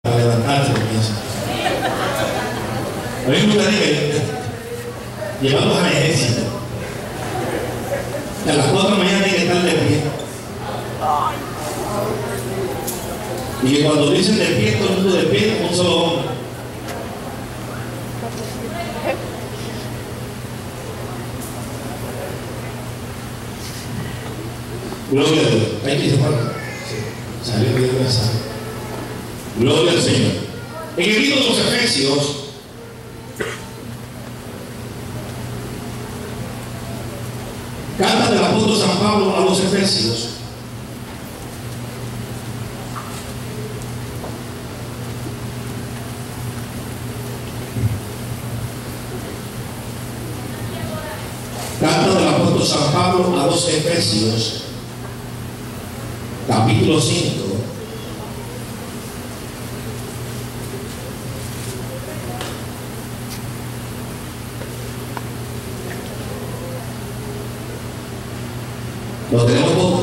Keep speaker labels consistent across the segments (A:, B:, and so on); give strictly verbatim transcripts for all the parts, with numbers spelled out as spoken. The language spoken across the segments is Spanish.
A: para levantarte, comienza. A mí me gustaría que llevarlos al ejército. Que a las cuatro de la mañana tienen que estar de pie. Y que cuando dicen de pie, todo el mundo de pie como un solo hombre. Gloria a Dios. Hay que irse para acá. Sí. Salió que yo voy a salir. Gloria al Señor. En el libro de los Efesios, carta del apóstol San Pablo a los Efesios, carta del apóstol San Pablo a los Efesios, capítulo cinco. ¿Lo tenemos todo?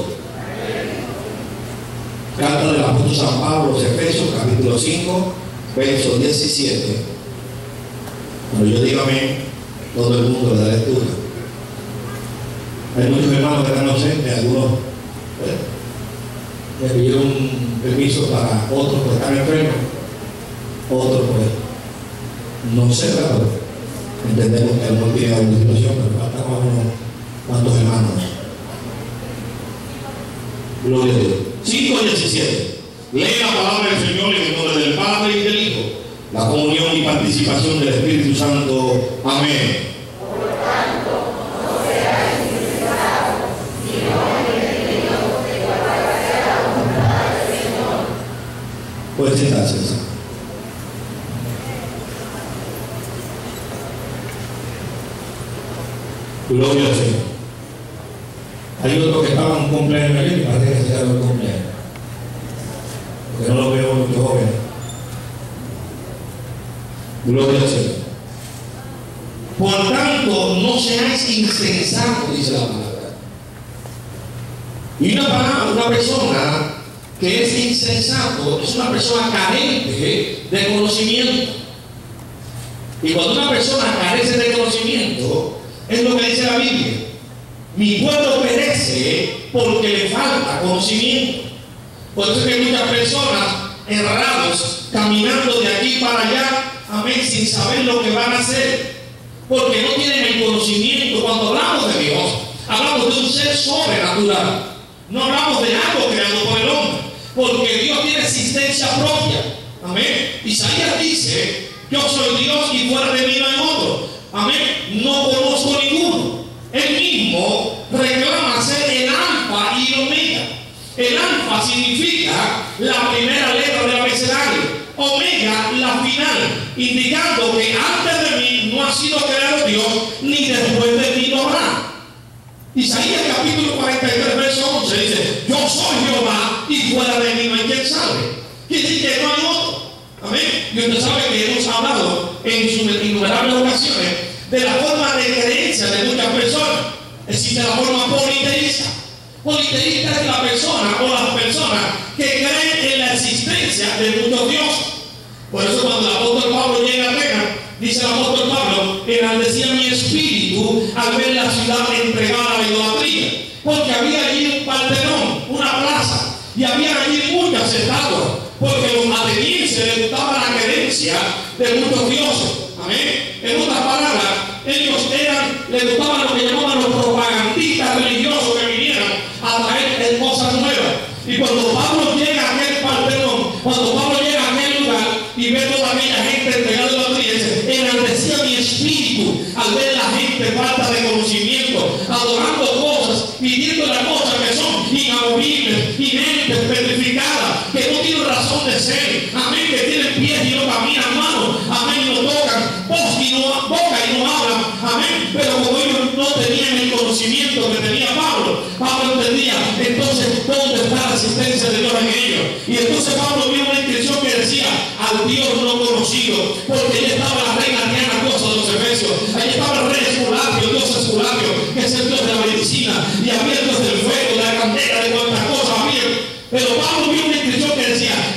A: Carta del apóstol San Pablo a los Efesios, capítulo cinco, verso diecisiete. Cuando yo diga amén, todo el mundo le da lectura. Hay muchos hermanos que están ausentes, algunos ¿eh? le pidieron permiso para otros que están enfermos, otros pues no sé, pero entendemos que no tiene alguna situación, pero faltan unos cuantos hermanos. Gloria a Dios. cinco diecisiete. Lee la palabra del Señor en el nombre del Padre y del Hijo, la comunión y participación del Espíritu Santo. Amén.
B: Por tanto, no seáis insensatos, sino entendidos de cuál sea la voluntad del Señor.
A: Puede sentarse, César. Gloria al Señor. Hay otros que estaban en cumpleaños ayer y parece que se dieron el cumpleaños. Porque no lo veo mucho joven. Gloria al Señor. Por tanto, no seáis insensatos, dice la palabra. Y una palabra, una persona que es insensato es una persona carente de conocimiento. Y cuando una persona carece de conocimiento, es lo que dice la Biblia. Mi pueblo perece porque le falta conocimiento. Por eso es que hay muchas personas errados, caminando de aquí para allá, amén, sin saber lo que van a hacer, porque no tienen el conocimiento. Cuando hablamos de Dios, hablamos de un ser sobrenatural. No hablamos de algo creado por el hombre, porque Dios tiene existencia propia. Amén. Isaías dice: yo soy Dios y fuera de mí no hay otro. Amén. No conozco ninguno. Él mismo reclama ser el alfa y el omega. El alfa significa la primera letra del abecedario, omega la final, indicando que antes de mí no ha sido creado Dios, ni después de mí no habrá. Isaías capítulo cuarenta y tres verso once dice: yo soy Jehová y fuera de mí no hay quien salve. Quiere decir que no hay otro. Amén. Y usted sabe que hemos hablado en sus innumerables ocasiones de la forma de creencia de muchas personas. Existe la forma politeísta. Politeísta es la persona o las personas que creen en la existencia de muchos dioses. Por eso cuando el apóstol Pablo llega a Atenas, dice el apóstol Pablo: enaldecía mi espíritu al ver la ciudad entregada a la idolatría, porque había allí un Partenón, una plaza, y había allí muchas estatuas, porque los atenienses les gustaba la creencia de muchos dioses. Amén. En otras palabras, ellos eran, les gustaba lo que llamaban los propagandistas religiosos que vinieran a traer cosas nuevas. Y cuando Pablo llega a aquel Partenón, cuando Pablo llega a aquel lugar y ve toda aquella gente entregada a la iglesia, enaldecía mi espíritu al ver la gente falta de conocimiento, adorando cosas, pidiendo las cosas que son inamovibles, inentes, petrificadas, que no tienen razón de ser. Amén. Que tienen pies y no caminan, manos. Amén. No tocan, voz y no, boca y no hablan. Amén. Pero como ellos no tenían el conocimiento que tenía Pablo, Pablo entendía entonces dónde está la existencia de Dios en ellos. Y entonces Pablo vio una inscripción que decía: al Dios no conocido, porque allí estaba la reina Diana, diosa de los Efesios. Allí estaba el rey Esculapio, Dios Esculapio, que es el Dios de la medicina, y había el Dios del fuego, de la candela, de cuantas cosas había. Pero Pablo vio una inscripción que decía: al Dios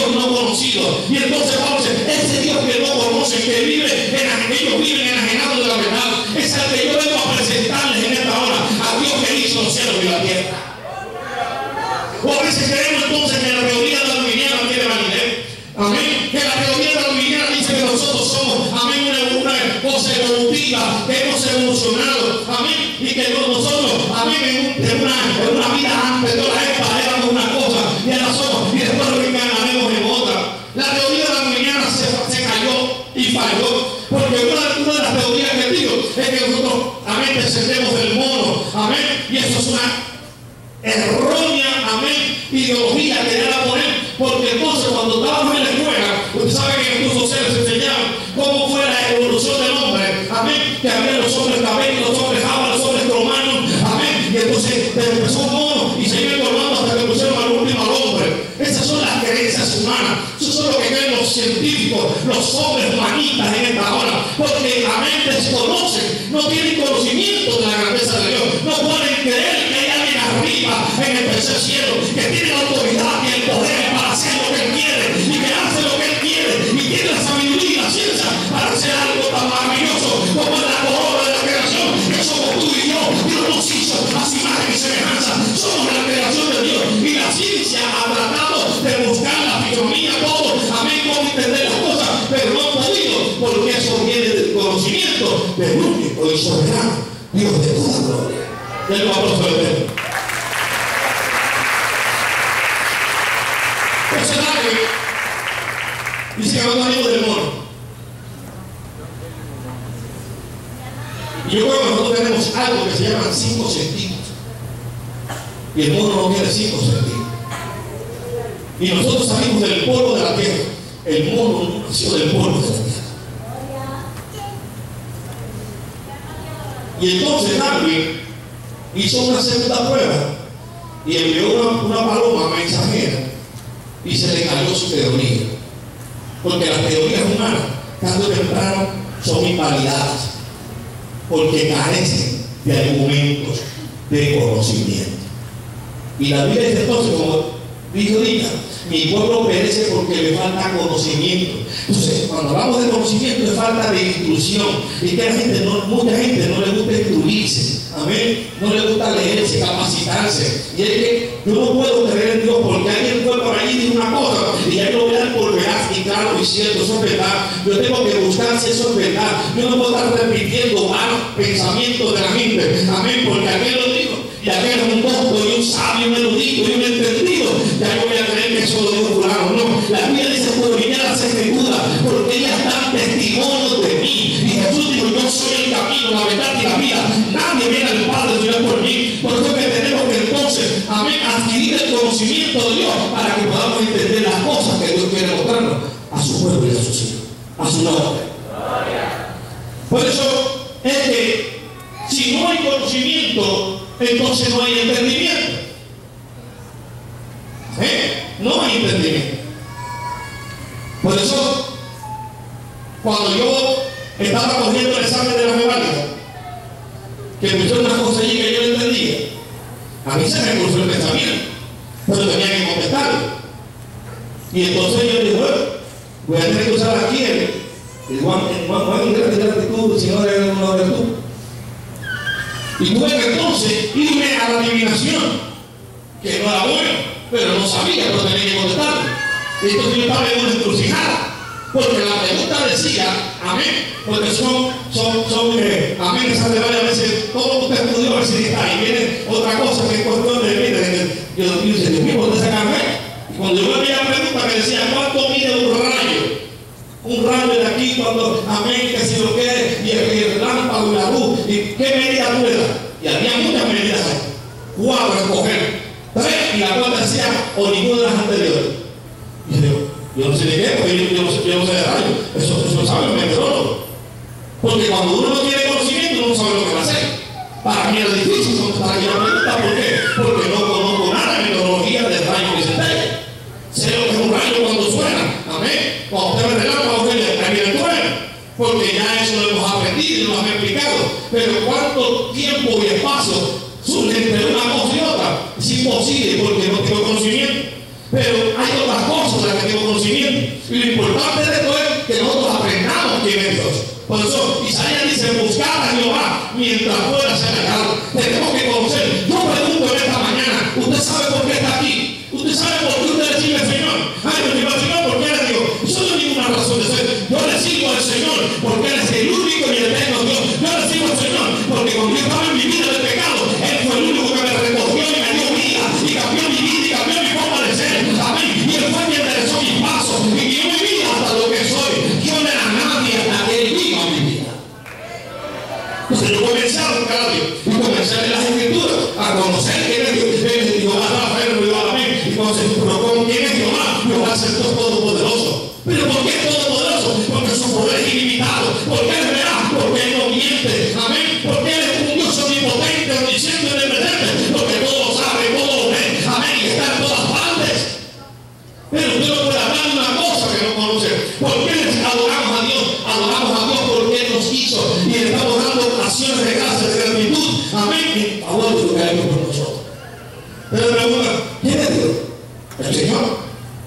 A: Dios no conocido. Y entonces Pablo dice, ese Dios que no conocen, que vive, en, ellos viven enajenados de la verdad, es el que yo vengo a presentarles en esta hora, a Dios que hizo los cielos y la tierra. O a veces creemos entonces que la teoría darwiniana tiene validez. Amén. Que la teoría darwiniana dice que nosotros somos, amén, una, una cosa evolutiva, que hemos evolucionado, amén, y que nosotros, amén, en, en, una, en una vida antes de la época éramos una cosa y ahora somos, y después reencarnaremos en otra. La teoría darwiniana se, se cayó y falló, porque una, una de las teorías que digo es que nosotros, amén, descendemos del mono, amén, y eso es una errónea, amén, ideología que era poner, porque entonces cuando estábamos en la escuela, usted sabe que en cursos sociales se enseñaban cómo fue la evolución del hombre, amén, que había los hombres cabellos, los hombres java, los hombres cromanos, amén, y entonces empezó un mono y se iba formando hasta que pusieron al último al hombre. Esas son las creencias humanas, eso son lo que creen los científicos, los hombres humanistas en esta hora, porque amén, desconocen, no tienen conocimiento de la grandeza de Dios, no pueden creer que hay alguien arriba en el tercer cielo, que tiene la autoridad y el poder para hacer lo que Él quiere, y que hace lo que Él quiere, y tiene la sabiduría y la ciencia para hacer algo tan maravilloso como es la corona de la creación, que somos tú y yo. Dios nos hizo a su imagen y semejanza, somos la creación de Dios, y la ciencia ha tratado de buscar la fisonomía, todo, amén, cómo entender las cosas, pero no han podido, porque eso viene del conocimiento del único y soberano Dios de toda gloria. Del aplauso de Dios. Dice que no salimos del mono. Y yo creo que nosotros tenemos algo que se llaman cinco sentidos. Y el mono no tiene cinco sentidos. Y nosotros salimos del polvo de la tierra. El mono no nació del polvo de la tierra. Y entonces Darwin hizo una segunda prueba y envió una, una paloma mensajera y se le cayó su teoría. Porque las teorías humanas, tarde o temprano, son invalidadas, porque carecen de argumentos de conocimiento. Y la Biblia dice entonces, como dijo Dina, mi pueblo perece porque le falta conocimiento. Entonces, cuando hablamos de conocimiento, le falta de instrucción. Y que la gente no, mucha gente no le gusta instruirse. Amén. No le gusta leerse, capacitarse. Y es que yo no puedo creer en Dios porque alguien fue por ahí y dijo una cosa y ya yo lo voy a dar por veraz y claro y cierto, eso es verdad. Yo tengo que buscar si eso es verdad. Yo no puedo estar repitiendo malos pensamientos de la gente. Amén. Porque aquel lo dijo y aquel es un tonto y un sabio, un erudito y un entendido. Ya yo voy a creer que eso lo dijo fulano. No. La Biblia dice escudriñar las escrituras porque ellas dan testimonio de mí. Y Jesús dijo, yo soy el camino, la verdad y la vida. Nadie viene al Padre sino por mí. Por eso es que tenemos que entonces, amén, adquirir el conocimiento de Dios para que podamos entender las cosas que Dios quiere mostrarnos a su pueblo y a sus hijos, a su nombre. Por eso es que si no hay conocimiento, entonces no hay entendimiento. ¿Eh? No hay entendimiento. Por eso, cuando yo estaba cogiendo el examen de la memoria, que pusieron unas cosas allí que yo no entendía, a mí se me cruzó el pensamiento, pero tenía que contestarlo. Y entonces yo dije, bueno, voy a tener que usar aquí el, el Juan, el Juan, Juan, gracias, gracias tú, si no eres uno de tú. Y tuve que entonces irme a la adivinación, que no era bueno, pero no sabía, pero tenía que contestarlo. Y entonces yo estaba en una encrucijada, porque la pregunta decía, amén, porque son, son, son, eh, amén, esas de varias veces, todo usted estudió, a ver si está, y viene otra cosa que es cuestión de vida. Yo dije, Dios mío, ¿dónde sacan fe? Y cuando yo vi la pregunta que decía, ¿cuánto mide un rayo? Un rayo de aquí, cuando, amén, que si lo que y el, y el lámparo y la luz, y qué medida tú le das. Y había muchas medidas ahí, cuatro escoger, tres, y la cuarta decía, o ninguna de las anteriores. Y yo digo, yo no sé de qué, porque yo, yo, no, sé, yo no sé de rayo, eso, eso lo sabe el meteorólogo. Porque cuando uno no tiene conocimiento, uno no sabe lo que va a hacer. Para mí es difícil contestar aquí la pregunta, ¿por qué? Porque no conozco nada de meteorología del rayo que se pega. Sé lo que es un rayo cuando suena, amén. Cuando usted me relata, cuando usted le viene el trueno, porque ya eso lo hemos aprendido y lo hemos explicado. Pero cuánto tiempo y espacio surge entre una cosa y otra, es imposible porque no tengo conocimiento. Pero hay otras cosas de las que tengo conocimiento. Por eso Isaías dice: buscad a Jehová mientras pueda ser hallado. Tenemos que conocer. Yo pregunto en esta mañana: ¿usted sabe por qué está aquí? ¿Usted sabe por qué usted le sigue al Señor? Ay, yo digo al Señor, ¿por qué le digo? Yo no tengo ninguna razón de ser. Yo le sigo al Señor porque Él es el único y eterno Dios. Yo le sigo al Señor porque cuando yo estaba en mi vida de pecado, Él fue el único que me recogió y me dio vida y cambió mi vida y cambió mi forma de ser. Amén. Y Él fue quien enderezó mis pasos y guió mi vida hasta lo que soy. Yo no era nadie hasta que Él vino a mi vida. Entonces yo comencé a buscar a Dios y comencé a leer las Escrituras, a conocer quién es Dios. Él es Jehová Rafael, Jehová Amén. Y entonces, pero ¿con quién es Jehová? Jehová es el Dios todopoderoso. ¿Pero por qué es todopoderoso? Porque su poder es ilimitado. Porque Él es real, porque Él no miente. Amén. Porque Él es un Dios omnipotente, omnisciente y omnipotente. Porque todo lo sabe, todo lo ve. Amén. Y está en todas partes. Pero usted no puede hablar de una cosa que no conoce. ¿Por qué adoramos a Dios? Adoramos a Dios porque Él nos hizo. Y le estamos dando acciones de gracia, de gratitud. Amén. En favor de lo que ha hecho por nosotros. Pero la pregunta: ¿quién es Dios? El Señor.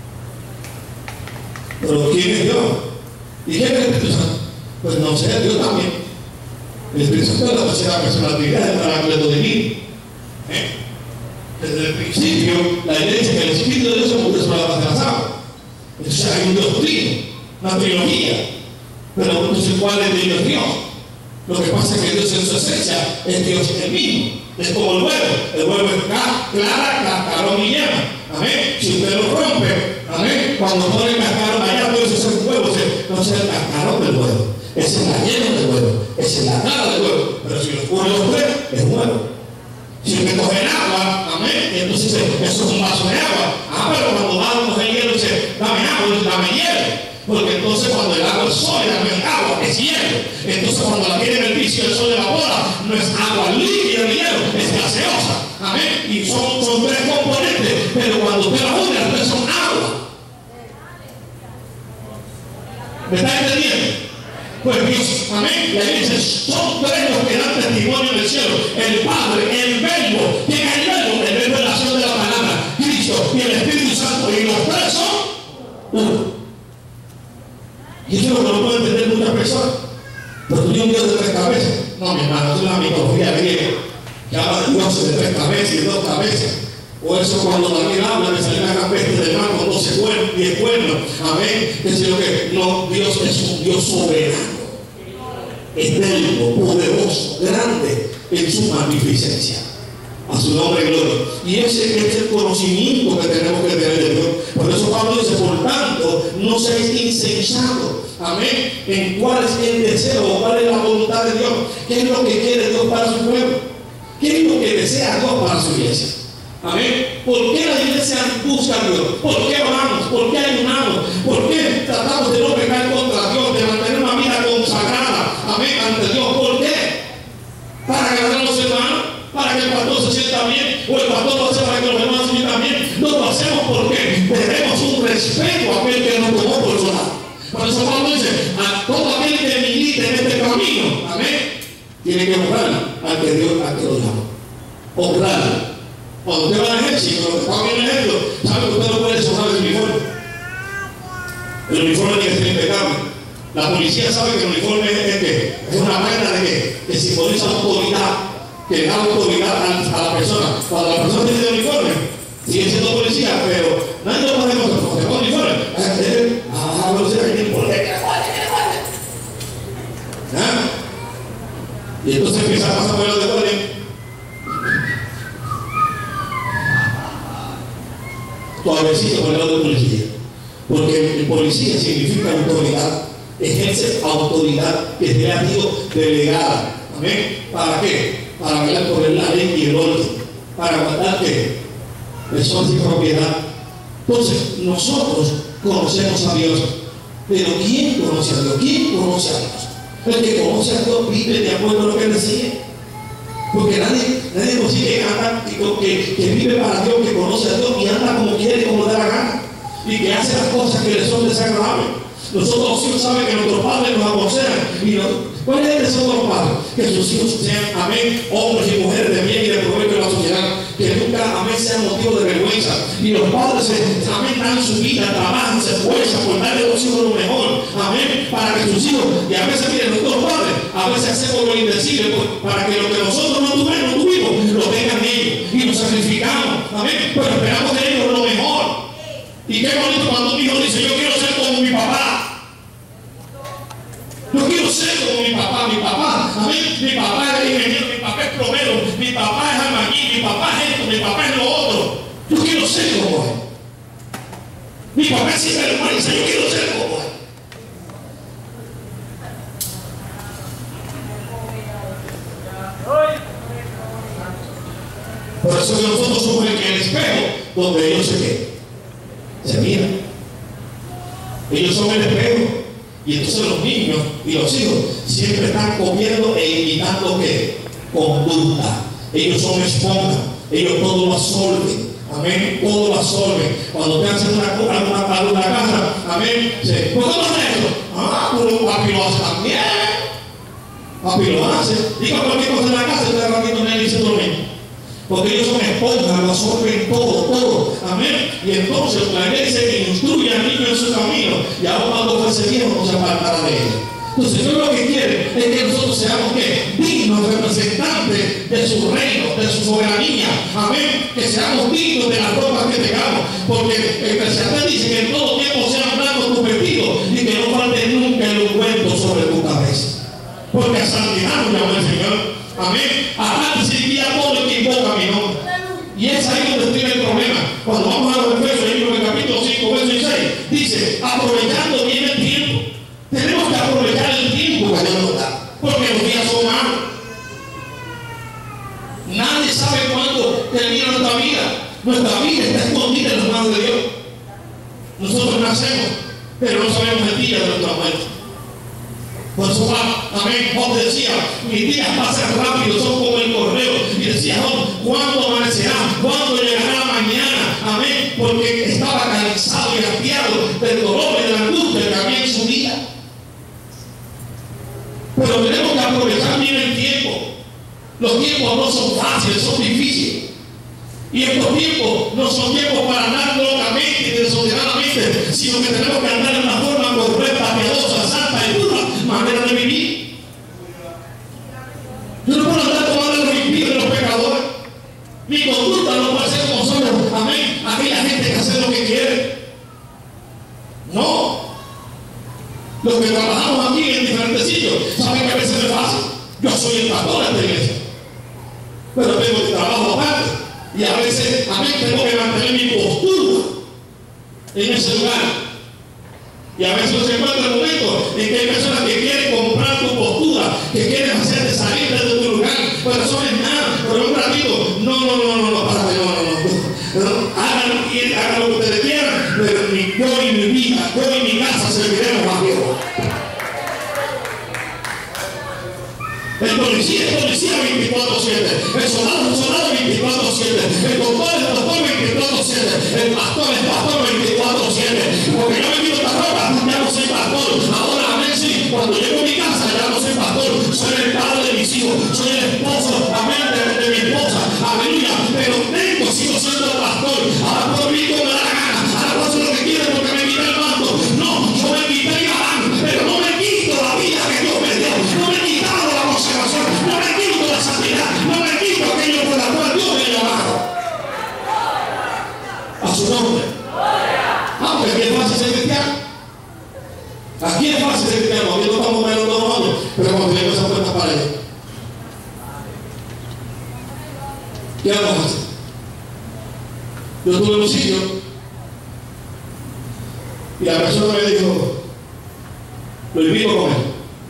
A: Pero ¿quién es Dios? ¿Y quién es el Espíritu Santo? Pues no sé, Dios también. El Espíritu Santo es la tercera personalidad del Paráclito divino. ¿Eh? Desde el principio, la iglesia dice que el Espíritu de Dios se murió sobre la faz de las aguas. Entonces hay un Dios trino, una trilogía. Pero entonces, ¿cuál es Dios? Dios. Lo que pasa es que Dios en su esencia es Dios el mismo. Es como el huevo. El huevo es clara, cascarón y yema. Amén. Si usted lo rompe, amén, cuando pone el cascarón allá, entonces es un huevo. No es el cascarón del huevo. Esa es la yema del huevo. Esa es la clara del huevo. Pero si los pone los tres, es un huevo. Si usted coge el agua, amén, entonces eso es un vaso de agua. Ah, pero cuando va a coger hielo, dice: dame agua, dame hielo. Porque entonces cuando el agua es sólida, no es agua, es hielo. Entonces cuando la tiene en el piso y el sol evapora, no es agua líquida de hielo, es gaseosa. Amén. Y son, son tres componentes. Pero cuando usted la une, las tres son agua. ¿Me está entendiendo? Pues Dios, amén. La iglesia son tres los que dan testimonio del cielo: el Padre, el Verbo. ¿Quién es el Verbo? El Verbo es la acción de la palabra, Cristo y el Espíritu Santo. Y los tres son uno. Y eso es lo que no puede entender muchas personas. Pero tú un Dios de tres cabezas. No, mi hermano, es una mitología griega que habla de dioses de tres cabezas y de dos cabezas. O eso cuando Daniel habla de salir a la peste del mar con doce cuernos, diez cuernos. Amén. Que es lo que no, Dios es un Dios soberano, eterno, poderoso, grande en su magnificencia. A su nombre y gloria. Y ese es el conocimiento que tenemos que tener de Dios. Por eso Pablo dice: por tanto, no seáis insensatos. Amén. En cuál es el deseo o cuál es la voluntad de Dios. ¿Qué es lo que quiere Dios para su pueblo? ¿Qué es lo que desea Dios para su iglesia? Amén. ¿Por qué la iglesia busca a Dios? ¿Por qué oramos? ¿Por qué ayunamos? ¿Por qué tratamos de no pecar contra Dios? De mantener una vida consagrada, amén, ante Dios. ¿Por qué? Para agradar a los hermanos, para que el pastor se sienta bien, o el pastor lo hace para que los hermanos se sientan bien. No lo hacemos porque tenemos un respeto a aquel que nos tomó por su lado. Por eso Pablo dice: a todo aquel que milite en este camino, amén, tiene que honrar al que Dios, al que lo llama. Honrar. Cuando usted va al ejército, cuando está bien el ejército, sabe que usted no puede deshonrar el uniforme. El uniforme tiene que ser impecable. La policía sabe que el uniforme es, es, que es una vaina de que, que simboliza autoridad, que da autoridad a, a la persona. Cuando la persona tiene el uniforme, sigue siendo policía, pero nadie lo puede demostrar. Cuando se pone el uniforme, ah, no sé, ¿quién por qué? ¿Ah? Y entonces empieza a pasar por el de guardia. Suavecito por el lado de policía, porque el policía significa autoridad, ejerce autoridad que te ha sido delegada. ¿Amén? ¿Para qué? Para velar por la ley y el orden, para guardar que personas y propiedad. Entonces, nosotros conocemos a Dios, pero ¿quién conoce a Dios? ¿Quién conoce a Dios? El que conoce a Dios vive de acuerdo a lo que Él decide. Porque nadie, nadie nos sigue que anda, que, que vive para Dios, que conoce a Dios y anda como quiere, como le da la gana. Y que hace las cosas que le son desagradables. Nosotros los hijos saben que nuestros padres nos aconsejan. Y nos, ¿cuál es el deseo de los padres? Que sus hijos sean, amén, hombres y mujeres de bien y de provecho en la sociedad. que nunca, amén, sea motivo de vergüenza. Y los padres, amén, dan su vida, trabajan, se esfuerzan por darle a los hijos lo mejor, amén, para que sus hijos, y a veces, miren, nosotros padres, a veces hacemos lo indecible para que lo que nosotros no tuvimos, no tuvimos, lo tengan ellos, y nos sacrificamos, amén, pero esperamos de ellos lo mejor. Y qué bonito cuando un hijo dice, yo quiero ser como mi papá. Yo quiero ser como mi papá, mi papá, amén, mi papá es ingeniero, mi papá es plomero, mi papá es albañil, mi papá es esto, mi papá es lo otro. Yo quiero ser como él. Mi papá es sinvergüenza, yo quiero ser como él. Por eso que nosotros somos el, el espejo donde ellos se quedan, se miran. Ellos son el espejo. Y entonces los niños y los hijos siempre están comiendo e imitando ¿qué? Conducta. Ellos son esponjas, ellos todo lo absorben. Amén, todo lo absorben. Cuando te hacen una cosa, una, una casa, amén, se, ¿por qué no haces eso? Ah, pero papi lo hace también. Papi lo hace. Diga cualquier cosa en la casa y te ratito me dice dormir. Porque ellos son esponjas, lo absorben todo, todo. Amén. Y entonces la iglesia que instruye al niño en su camino, y ahora cuando fuese viejo no se apartará de él. Entonces Dios lo que quiere es que nosotros seamos ¿qué? Dignos representantes de su reino, de su soberanía. Amén. Que seamos dignos de las ropas que tengamos. Porque el Eclesiastés dice que en todo tiempo sean blancos tus vestidos y que no falte nunca el ungüento sobre tu cabeza. Porque a santidad nos llama el Señor. Amén. A tal serviría todo el que invoca mi nombre. Y es ahí donde estoy el problema. Cuando vamos a los Efesios, en el capítulo cinco, verso seis, dice, aprovechando bien el tiempo. Tenemos que aprovechar el tiempo que Dios nos da. Porque los días son malos. Nadie sabe cuándo termina nuestra vida. Nuestra vida está escondida en las manos de Dios. Nosotros nacemos, pero no sabemos el día de nuestra muerte. Por eso, amén, Job decía, mis días pasan rápido, son como el correo. Y decía Job, ¿cuándo amanecerá? ¿Cuándo llegará mañana? Amén, porque estaba cansado y hastiado del dolor y de la angustia que había en su vida. Pero tenemos que aprovechar bien el tiempo. Los tiempos no son fáciles, son difíciles. Y estos tiempos no son tiempos para andar locamente y desordenadamente, sino que tenemos que andar en una forma correcta, piadosa, santa y pura manera de vivir. Yo no puedo andar tomando los impíos de los pecadores. Mi conducta no puede ser como son, amén, aquella gente que hace lo que quiere. No. Los que trabajamos aquí en diferentes sitios saben que a veces es fácil. Yo soy el pastor de esta iglesia, pero tengo que trabajo aparte. Y a veces, amén, tengo que mantener mi postura en ese lugar. Y a veces se encuentra el momento en que hay personas que quieren comprar tu postura, que quieren hacerte salir de tu lugar, pero eso no es nada. Por un ratito, no, no, no, no, no, párate, no, no, no. no hagan, hagan lo que ustedes quieran, pero mi, yo y mi vida, yo y mi casa serviremos a Dios. El policía es policía veinticuatro siete, el soldado es soldado veinticuatro siete, el doctor es doctor veinticuatro siete, el pastor es pastor veinticuatro siete. Porque yo me quito esta ropa, ya no soy pastor. Ahora, amén, sí, cuando llego a mi casa ya no soy pastor, soy el padre de mis hijos, soy el esposo, amén, de, de mi esposa, aleluya. Pero tengo, sigo siendo pastor. Ahora puedo vivir como me da la gana, ahora puedo hacer lo que quiero porque me quité el manto. No, yo me quité el galán, pero no me quito la vida que Dios me dio, no me he quitado la conservación, no me quito la santidad, no me quito aquello por la cual Dios me ha llamado. A su nombre. Aunque aquí es fácil ser cristiano. Aquí es fácil ser cristiano, aquí no estamos menos todos nosotros, pero cuando tenemos esa puerta para ellos, ¿qué vamos a hacer? Yo estuve en un sitio y la persona me dijo, lo invito a comer.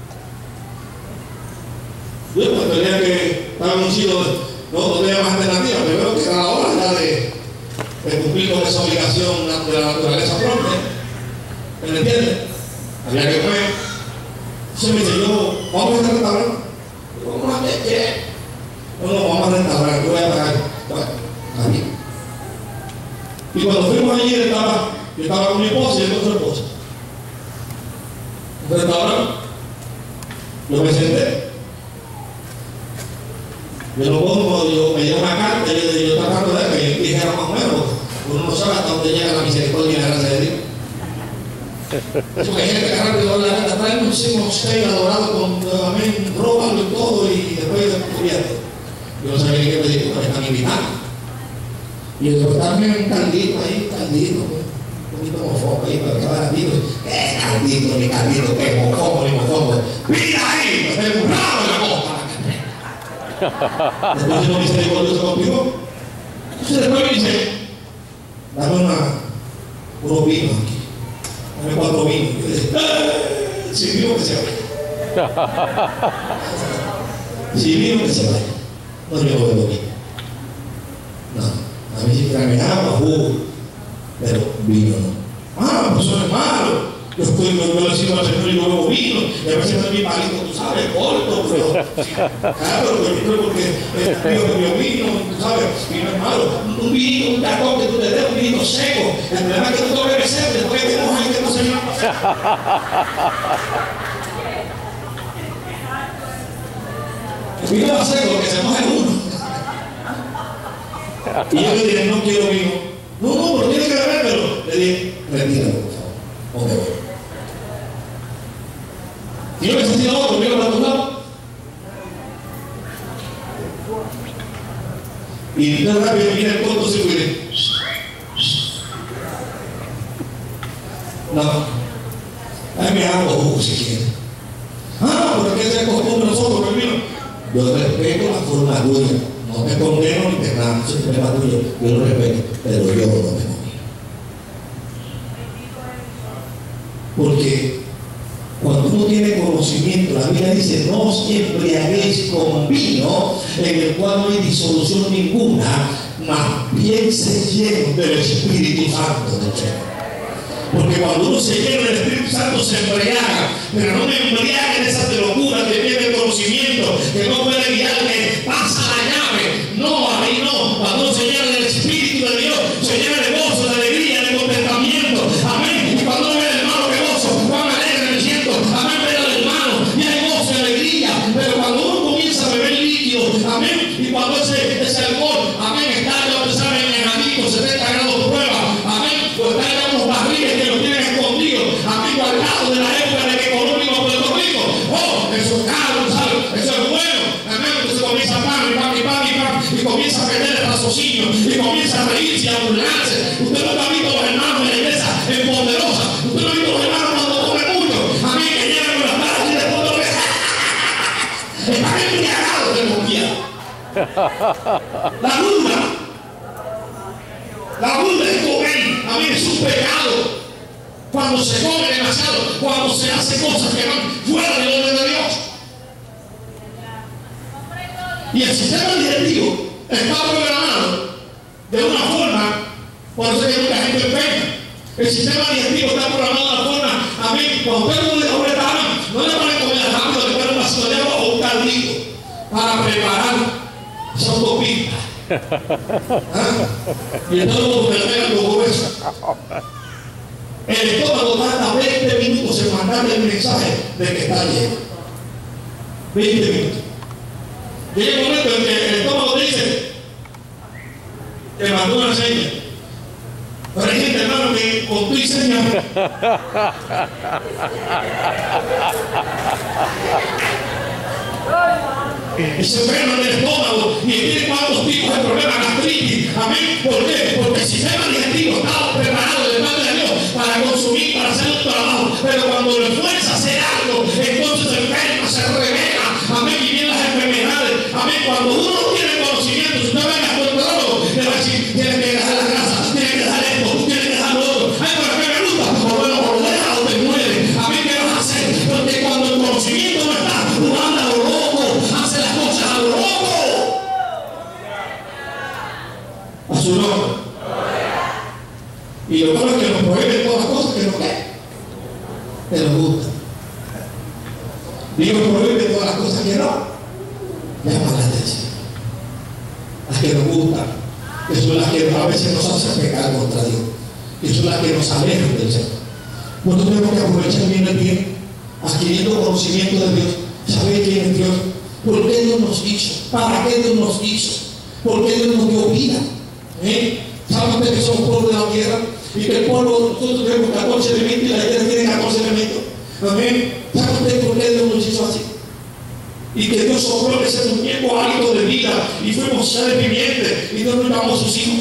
A: Yo pues tenía que estar en un sitio, no tenía más alternativa, primero que era la hora ya de, de cumplir con esa obligación de la naturaleza propia. ¿Me entiendes? Había que comer. Entonces me dice, yo, vamos a este restaurante. ¿Cómo a qué? No, no, vamos al restaurante, yo voy a pagar. Bueno, aquí. Y cuando fuimos allí, estaba, yo estaba con mi esposa y él con su esposa. En el restaurante, yo me senté. Yo no puedo, yo me dio una carta, yo, yo tratando de que yo dijera más o menos, uno no sabe hasta dónde llega la misericordia y la gracia de Dios. Porque hay gente que rápido la carta, trae un signo usted adorado con amén, róbalo y todo, y después se convierte. Yo no sabía qué pedir, porque me están invitando. Y el cortarme un caldito ahí, un caldito, un poquito mofongo ahí, para que vaya caldito. ¿Qué caldito, ni caldito, qué mofongo, ni mofongo? ¡Mira ahí! ¡Me he burlado de la copa! Después no misericordioso contigo. Entonces después me dice, dame una, unos vinos aquí. Dame cuatro vinos. Yo le dije, ¡eh! Si vino que se vaya. Si vino que se vaya. No, yo no bebo vino. No, a mí sí trae agua, jugo, pero vino no. Ah, pues eso es malo. Yo estoy, yo le digo al Señor y no bebo vino, y a veces es mi palito, tú sabes, corto, pero claro, pero porque el tío que bebió vino, tú sabes, vino es malo. Un vino, un tacón que tú te des, un vino seco. El problema es que tú no bebes seco, después que te mojas y que no se llama. El vino va seco, que se moja en uno. Y yo le dije, no quiero vino. No, no, pero tiene que beber, pero le dije, retíralo, por favor, o me voy. Y yo necesito otro, mira para tu lado. Y de rápido mira el corto circuito. No. Ahí me hago jugo si quiere. Ah, porque esa es costumbre nosotros, pero mira. Yo respeto la forma tuya. No te condeno ni te nada. Eso es el problema tuyo. Yo lo respeto, pero yo no me conviene. Porque cuando uno tiene conocimiento, la Biblia dice, no os embriaguéis con vino, en el cual no hay disolución ninguna, mas bien se llenen del Espíritu Santo del Señor. Porque cuando uno se llena del Espíritu Santo se embriaga, pero no me embriaga en esa locura que tiene el conocimiento, que no puede guiar, que pasa la llave. No, a mí no. Cuando uno se llena del Espíritu de Dios, se llena de gozo, de alegría, de contentamiento. Amén. Y cuando uno ve el hermano que gozo, cuán alegre me siento. Amén, pero el hermano, y hay gozo y alegría. Pero cuando uno comienza a beber líquido, amén, y cuando ese, ese alcohol, amén, está ya ustedes saben, en adicto, setenta grados de prueba, amén, pues está ya unos barriles que los tienen escondidos, amén, guardados de la época de que Colón vino a Puerto Rico. Oh, eso es caro, ¿sabes? Eso es bueno. Amén, entonces comienza pan y pan y pan y pan, y comienza a meter el raciocinio, y comienza a reírse y a burlarse. Usted no ha visto los hermanos de la iglesia en poderosa. Usted no ha visto los hermanos cuando comen mucho. Amén, que llegan con las manos y después lo ven. Están embriagados de comida. La duda, la duda es comer. Amén, es un pecado. Cuando se come demasiado, cuando se hace cosas que van fuera del orden de Dios. Y el sistema digestivo está programado de una forma, por eso que mucha gente enferma. El sistema digestivo está programado de una forma, amén, cuando usted no le da un restaurante, no le van a comer rápido, le ponen un vasito de agua o un caldito para preparar esa autopista. ¿Ah? Y entonces cuando me pegan los huesos. El estómago tarda veinte minutos en mandarle el mensaje de que está lleno. veinte minutos. Llega un momento en que el estómago dice, te mandó una seña. Pero hay gente, hermano, que con tu seña. Y se enferma del estómago y tiene cuantos tipos de problemas, gastritis. Amén. ¿Por qué? Porque el sistema digestivo estaba preparado de parte de Dios para consumir, para hacer un trabajo. Pero cuando le fuerza a hacer algo, entonces se enferma, se revela. Amén. Y vienen las enfermedades. Amén. Cuando uno no tiene conocimiento, si usted venga a controlarlo, le va a decir, tiene que dejar la grasa, tiene que dejar esto, tiene que dejar lo otro. Ay, pero que me gusta. Por bueno, por lo deja o te muere. Amén. ¿Qué vas a hacer? Porque cuando el conocimiento no está, uno anda a lo loco, hace las cosas a lo loco. A su nombre. Y lo malo es que nos prohíben todas las cosas que nos quedan, que nos gustan. Digo, prohíben todas las cosas que no llaman la atención. Las que nos gustan, que son las que a veces nos hacen pecar contra Dios, que son las que nos alejan del Señor. Nosotros tenemos que aprovechar bien el bien, adquiriendo conocimiento de Dios, saber quién es Dios. ¿Por qué Dios nos hizo? ¿Para qué Dios nos hizo? ¿Por qué Dios nos dio vida? ¿Eh? ¿Saben ustedes que somos polvo de la tierra? Y que el polvo, nosotros tenemos catorce elementos y la tierra tiene catorce elementos. Amén. ¿Saben ustedes por qué Dios nos hizo así? Y que Dios sopló ese muñeco hálito de vida y fuimos seres vivientes y Dios nos llamó sus hijos.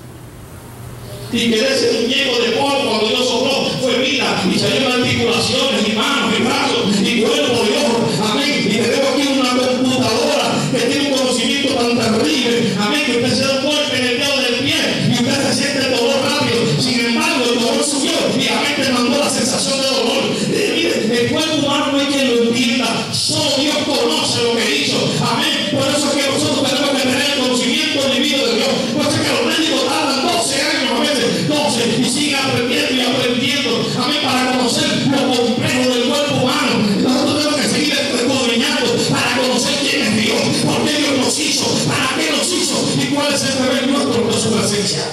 A: Y que de ese muñeco de polvo, cuando Dios sopló, fue vida y salieron articulaciones y manos y brazos y cuerpo y ojos. Amén. Y tenemos aquí una computadora que tiene un conocimiento tan terrible. Amén. Que usted se da un golpe en el dedo del pie y usted se siente el dolor rápido. Sin embargo, el dolor subió y a mí te mandó la sensación de dolor. Eh, mire, el cuerpo humano no hay quien lo entienda. Solo Dios conoce lo que hizo. Amén. Por eso es que nosotros tenemos que tener el conocimiento divino de Dios. Por eso es que los médicos tardan doce años a veces, doce, y siguen aprendiendo y aprendiendo. Amén. Para conocer lo complejo del cuerpo humano. Nosotros tenemos que seguir escudriñando para conocer quién es Dios. ¿Por qué Dios nos hizo? ¿Para qué nos hizo? ¿Y cuál es el deber nuestro por su presencia?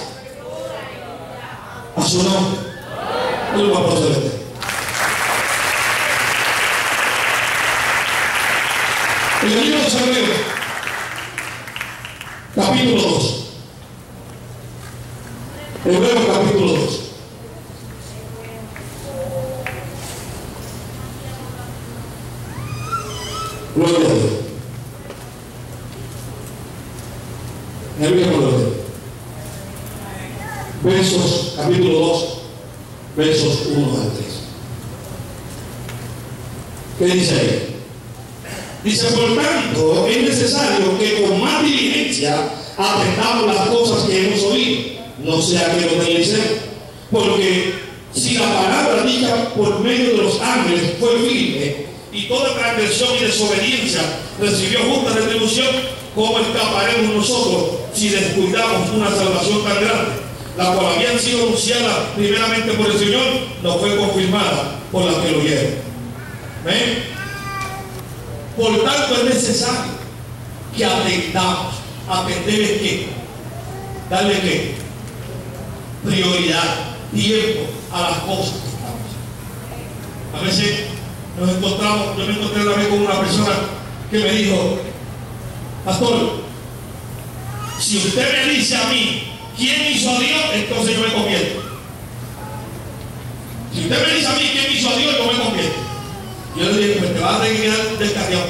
A: A su nombre. Un aplauso de este. En el libro de Hebreos, capítulo dos. Hebreos capítulo dos. Gloria a Dios. Hebreos capítulo dos. Versos, capítulo dos, versos uno al tres. ¿Qué dice ahí? Dice, por tanto, es necesario que con más diligencia atendamos las cosas que hemos oído, no sea que lo deslicemos, porque si la palabra dicha por medio de los ángeles fue firme, y toda transgresión y desobediencia recibió justa retribución, ¿cómo escaparemos nosotros si descuidamos una salvación tan grande, la cual había sido anunciada primeramente por el Señor, no fue confirmada por las que lo oyeron? ¿Ven? Por tanto, es necesario que atendamos. ¿Atender es qué? Darle qué? Prioridad, tiempo a las cosas que estamos. A veces nos encontramos, yo me encontré una vez con una persona que me dijo, pastor, si usted me dice a mí quién hizo a Dios, entonces yo me convierto. Si usted me dice a mí quién hizo a Dios, yo me convierto. Yo le dije, pues te vas a tener descarriado.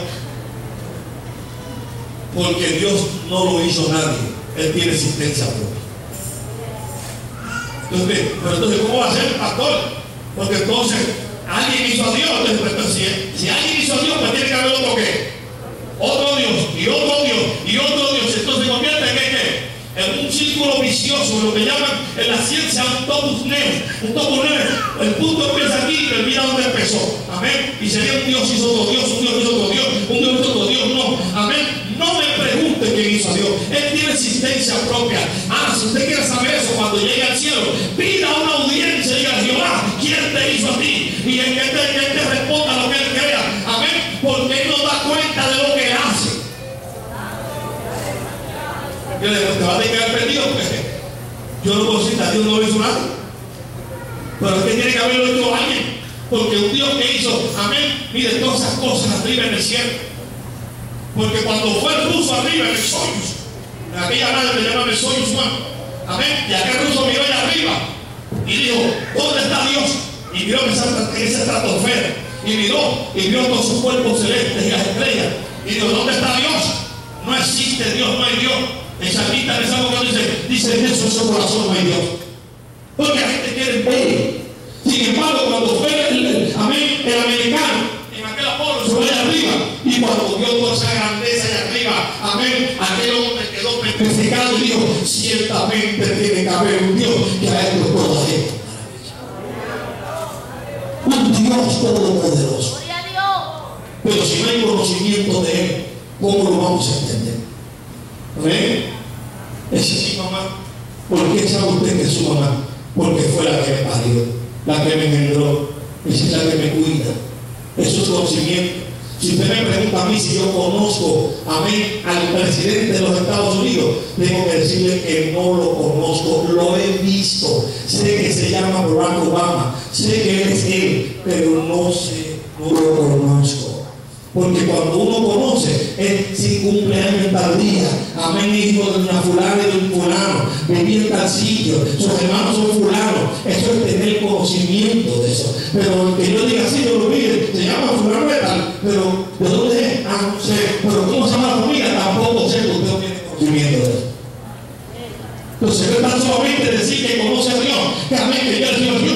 A: Porque Dios no lo hizo nadie. Él tiene existencia propia. Entonces, pero entonces, ¿cómo va a ser, pastor? Porque entonces, alguien hizo a Dios. Entonces, pues, si, si alguien hizo a Dios, pues tiene que haber otro qué. Otro Dios, y otro Dios, y otro Dios. Entonces se convierte en qué. En un círculo vicioso, lo que llaman en la ciencia un topus neo. Un topus neo. El punto empieza aquí y termina donde empezó. Amén. Y sería un Dios hizo otro Dios, un Dios hizo otro Dios, un Dios hizo otro Dios. No. Amén. No me pregunte quién hizo a Dios. Él tiene existencia propia. Ah, si usted quiere saber eso, cuando llegue al cielo, pida una audiencia y diga, Jehová, ¿quién te hizo a ti? Y en que él te, te responda lo que él crea. Amén. Porque él no da cuenta de lo que él hace. Yo le digo, te vas a tener que haber perdido, porque yo no puedo decir a Dios no lo hizo nadie. Pero es que tiene que haberlo hecho alguien. Porque un Dios que hizo, amén, mire todas esas cosas arriba en el cielo. Porque cuando fue el ruso arriba en el Soyuz, en aquella nave que llaman el Soyuz uno, amén, y aquel ruso miró allá arriba y dijo, ¿dónde está Dios? Y miró en esa, en esa estratosfera, y miró, y vio todos sus cuerpos celestes y las estrellas, y dijo, ¿dónde está Dios? No existe Dios, no hay Dios. El salmista en esa boca dice, dice en eso, su corazón no hay Dios. Porque la gente quiere ver. Sin embargo, cuando fue el, el, amén, el americano, en aquel Apolo se vaya arriba, y cuando vio toda esa grandeza allá arriba, amén, aquel hombre quedó petrificado y dijo, ciertamente tiene que haber un Dios que ha hecho todo esto. Un Dios todopoderoso. Pero si no hay conocimiento de Él, ¿cómo lo vamos a entender? ¿Amén? Ese es mi mamá. ¿Por qué sabe usted que es su mamá? Porque fue la que me parió, la que me engendró, esa es la que me cuida. Eso es conocimiento. Si usted me pregunta a mí si yo conozco, amén, al presidente de los Estados Unidos, tengo que decirle que no lo conozco, lo he visto. Sé que se llama Barack Obama, sé que él es él, pero no sé, no lo conozco. Porque cuando uno conoce, es si cumpleaños en tal día, amén, hijo de una fulana y de un fulano, vivía en tal sitio, sus hermanos son fulanos, eso es tener conocimiento de eso. Pero que yo diga así, yo lo vi, se llama fulano de tal, pero ¿de dónde es? Ah, no sé, pero ¿cómo se llama la familia? Tampoco sé, porque usted no tiene conocimiento de eso. Entonces, no es tan solamente decir que conoce a Dios, que amén, que yo, Dios,